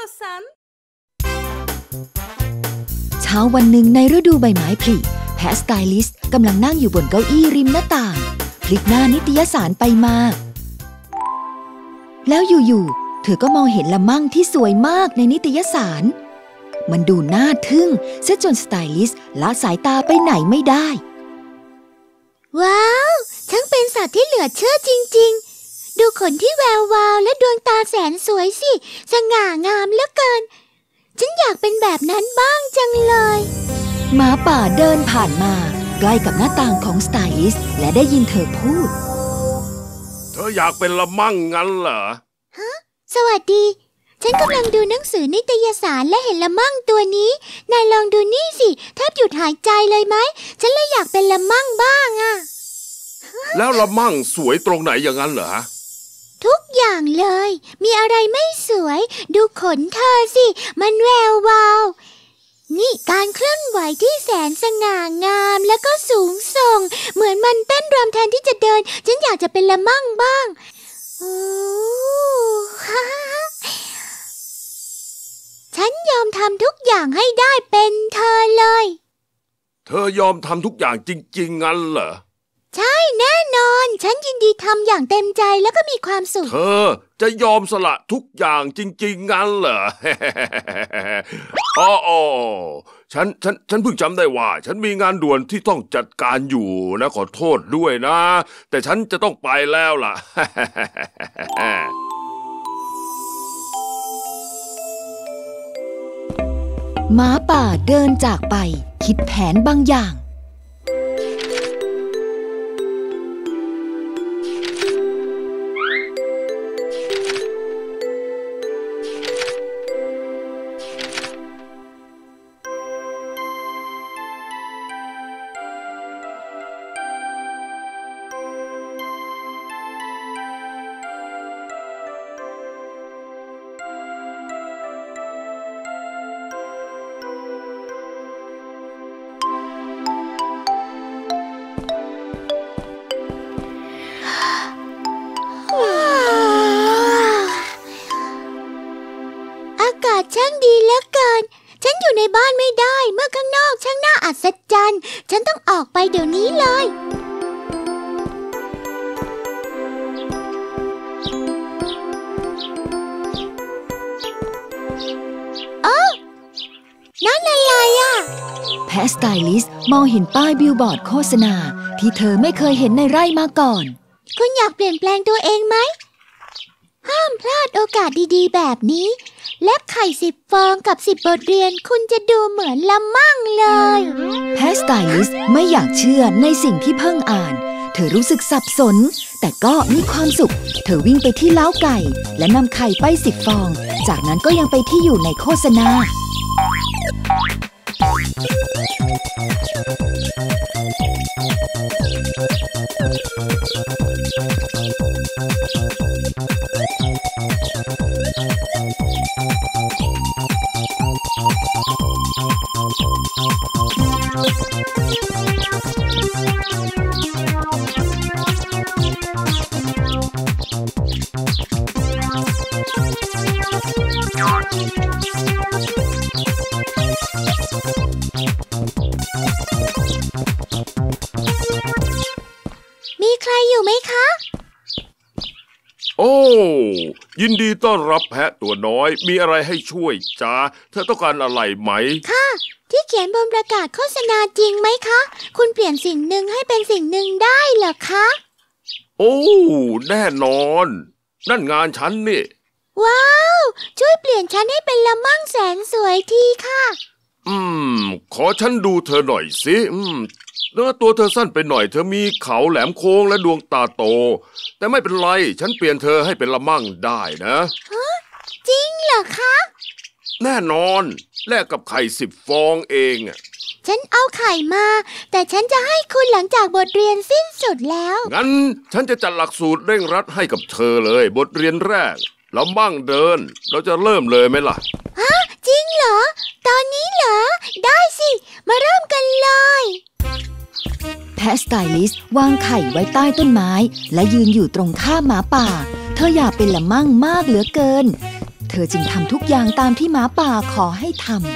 さんเช้าวันหนึ่งในฤดูใบไม้ผลิแพะสไตลิสต์กำลังนั่งอยู่บนเก้าอี้ริมหน้าต่างพลิกหน้านิตยสารไปมาแล้วอยู่ๆเธอก็มองเห็นละมั่งที่สวยมากในนิตยสารมันดูน่าทึ่งเสียจนสไตลิสต์ละสายตาไปไหนไม่ได้ว้าวช่างเป็นสัตว์ที่เหลือเชื่อจริงๆดูขนที่แวววาวและดวงตาแสนสวยสิสง่างามเหลือเกินฉันอยากเป็นแบบนั้นบ้างจังเลยหมาป่าเดินผ่านมาใกล้กับหน้าต่างของสไตลิสต์และได้ยินเธอพูดเธออยากเป็นละมั่งงั้นเหรอฮะสวัสดีฉันกำลังดูหนังสือนิตยสารและเห็นละมั่งตัวนี้นายลองดูนี่สิแทบหยุดหายใจเลยไหมฉันเลยอยากเป็นละมั่งบ้างอะแล้วละมั่งสวยตรงไหนอย่างนั้นเหรอทุกอย่างเลยมีอะไรไม่สวยดูขนเธอสิมันแวววาวนี่การเคลื่อนไหวที่แสนสง่างามแล้วก็สูงส่งเหมือนมันเต้นรำแทนที่จะเดินฉันอยากจะเป็นละมั่งบ้างฉันยอมทำทุกอย่างให้ได้เป็นเธอเลยเธอยอมทำทุกอย่างจริงๆงั้นเหรอใช่แน่นอนฉันยินดีทำอย่างเต็มใจแล้วก็มีความสุขเธอจะยอมสละทุกอย่างจริงๆงั้นเหรอ อ๋อฉันเพิ่งจำได้ว่าฉันมีงานด่วนที่ต้องจัดการอยู่นะขอโทษด้วยนะแต่ฉันจะต้องไปแล้วล่ะหมาป่าเดินจากไปคิดแผนบางอย่างช่างดีเหลือเกินฉันอยู่ในบ้านไม่ได้เมื่อข้างนอกช่างน่าอัศจรรย์ฉันต้องออกไปเดี๋ยวนี้เลยนั่นอะไรอ่ะแพะสไตลิสต์มองเห็นป้ายบิลบอร์ดโฆษณาที่เธอไม่เคยเห็นในไร่มาก่อนคุณอยากเปลี่ยนแปลงตัวเองไหมห้ามพลาดโอกาสดีๆแบบนี้และไข่10 ฟองกับ10 บทเรียนคุณจะดูเหมือนละมั่งเลยแพะสไตลิสต์ไม่อยากเชื่อในสิ่งที่เพิ่งอ่านเธอรู้สึกสับสนแต่ก็มีความสุขเธอวิ่งไปที่เล้าไก่และนำไข่ไป10 ฟองจากนั้นก็ยังไปที่อยู่ในโฆษณามีใครอยู่ไหมคะโอ้ยินดีต้อนรับแพะตัวน้อยมีอะไรให้ช่วยจ๊ะเธอต้องการอะไรไหมค่ะที่เขียนบนประกาศโฆษณาจริงไหมคะคุณเปลี่ยนสิ่งหนึ่งให้เป็นสิ่งหนึ่งได้เหรอคะโอ้แน่นอนนั่นงานฉันนี่ว้าวช่วยเปลี่ยนฉันให้เป็นละมั่งแสนสวยทีค่ะขอฉันดูเธอหน่อยสิเนื้อตัวเธอสั้นไปหน่อยเธอมีเขาแหลมโค้งและดวงตาโตแต่ไม่เป็นไรฉันเปลี่ยนเธอให้เป็นละมั่งได้นะจริงเหรอคะแน่นอนแลกกับไข่10 ฟองเองฉันเอาไข่มาแต่ฉันจะให้คุณหลังจากบทเรียนสิ้นสุดแล้วงั้นฉันจะจัดหลักสูตรเร่งรัดให้กับเธอเลยบทเรียนแรกละมั่งเดินเราจะเริ่มเลยไหมล่ะฮะจริงเหรอตอนนี้เหรอได้สิมาเริ่มกันเลยแพะสไตลิสต์วางไข่ไว้ใต้ต้นไม้และยืนอยู่ตรงข้ามหมาป่าเธออยากเป็นละมั่งมากเหลือเกินเธอจึงทำทุกอย่างตามที่หมาป่าขอให้ทำ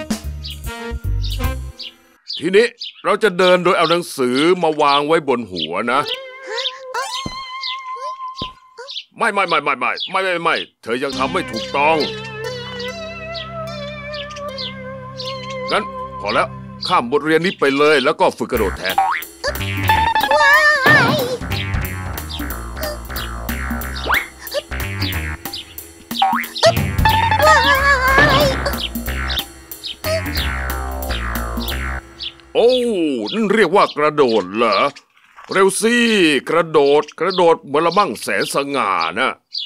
ทีนี้เราจะเดินโดยเอาหนังสือมาวางไว้บนหัวนะไม่เธอยังทำไม่ถูกต้องงั้นพอแล้วข้ามบทเรียนนี้ไปเลยแล้วก็ฝึกกระโดดแทนโอ้นั่นเรียกว่ากระโดดเหรอเร็วสิกระโดดเหมือนละมั่งแสนสง่านะ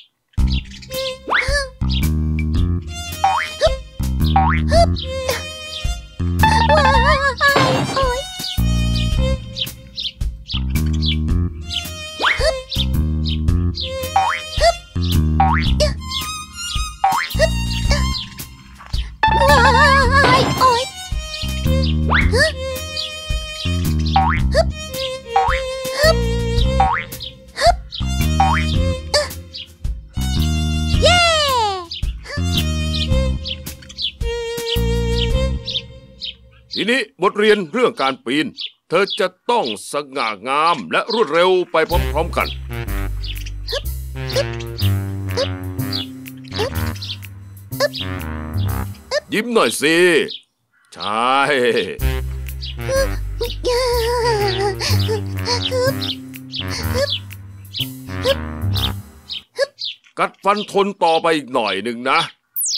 ทีนี้บทเรียนเรื่องการปีนเธอจะต้องสง่างามและรวดเร็วไปพร้อมๆกันยิ้มหน่อยสิใช่กัดฟันทนต่อไปอีกหน่อยหนึ่งนะ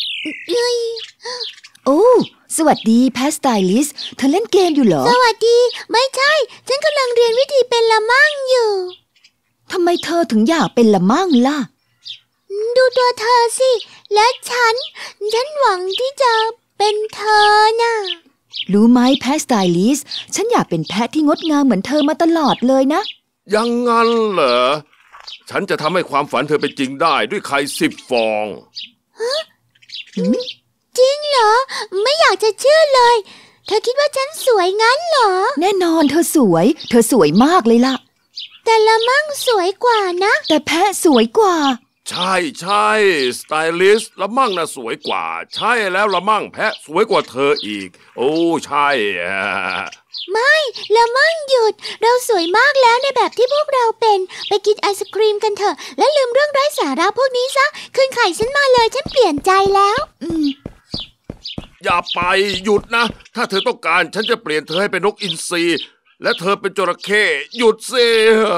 โอ้สวัสดีแพสไตลิสเธอเล่นเกมอยู่เหรอสวัสดีไม่ใช่ฉันกำลังเรียนวิธีเป็นละมั่งอยู่ทำไมเธอถึงอยากเป็นละมั่งล่ะดูตัวเธอสิและฉันหวังที่จะเป็นเธอน่ะรู้ไหมแพสไตลิสฉันอยากเป็นแพะที่งดงามเหมือนเธอมาตลอดเลยนะยังงั้นเหรอฉันจะทำให้ความฝันเธอเป็นจริงได้ด้วยไข่10 ฟองฮะจริงเหรอไม่อยากจะเชื่อเลยเธอคิดว่าฉันสวยงั้นเหรอแน่นอนเธอสวยมากเลยล่ะแต่ละมั่งสวยกว่านะแต่แพะสวยกว่าใช่สไตลิสต์ละมั่งน่ะสวยกว่าใช่แล้วละมั่งแพะสวยกว่าเธออีกโอ้ใช่ไม่ละมั่งหยุดเราสวยมากแล้วในแบบที่พวกเราเป็นไปกินไอศกรีมกันเถอะและลืมเรื่องไร้สาระพวกนี้ซะคืนไข่ฉันมาเลยฉันเปลี่ยนใจแล้วอย่าไปหยุดนะถ้าเธอต้องการฉันจะเปลี่ยนเธอให้เป็นนกอินทรีและเธอเป็นจระเข้หยุดสิ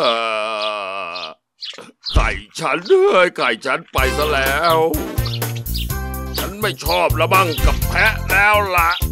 ไก่ฉันไปซะแล้วฉันไม่ชอบละมั่งกับแพะแล้วล่ะ